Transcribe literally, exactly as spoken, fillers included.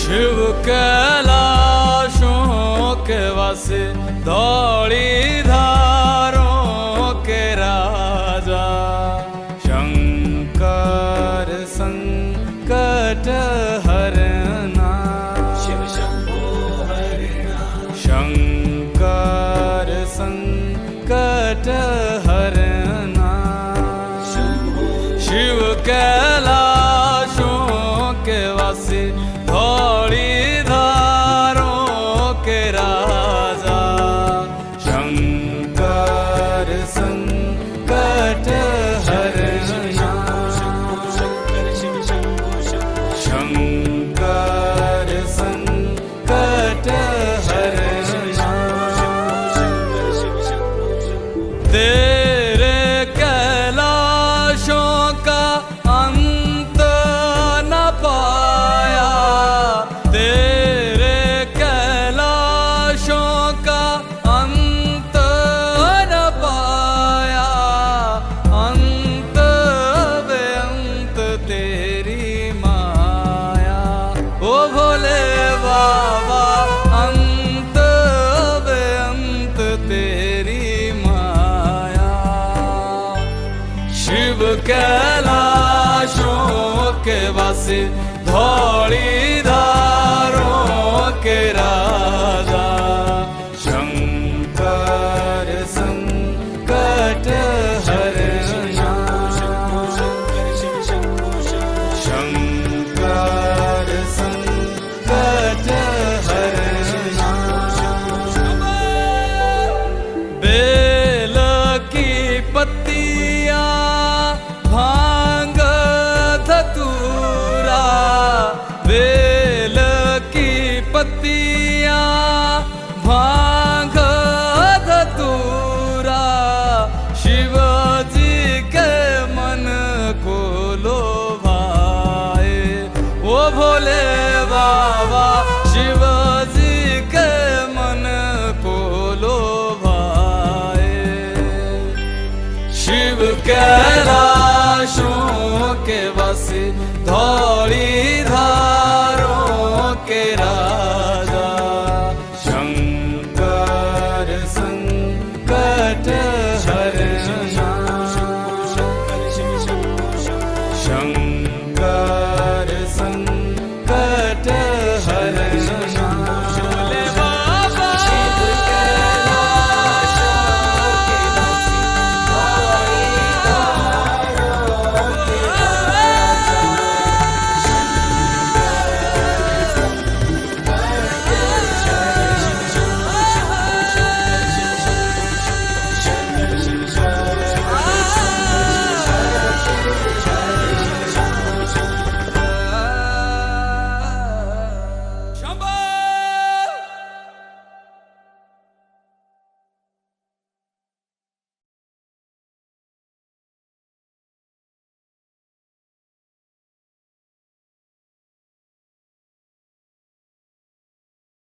शिव कैलाशों के वासे धौली धारों के राजा, शंकर संकट हरना, शिव शंभो हरना, शंकर संकट हरना, शिव कैलाशों के वासे धौली धारों के राजा, शंकर संकट हरना, शंकर संकट हरना। तेरे कैलाशों का अंत न पाया, तेरे कैलाशों का अंत न पाया, अंत बेअंत तेरी माया, ओ भोले बाबा अंत बेअंत तेरी माया। शिव कैलाशों के वासे धौली धारों के राजा, शंकर संकट हरना, शंकर संकट हरना। बेल की पत्तियां भांग धतूरा, बेल की पत्तियां भांग धतूरा, शिव जी के मन को लोभाए, वो भोले बाबा शिव जी के मन को लोभाए। शिव कैलाशों के वासे धौली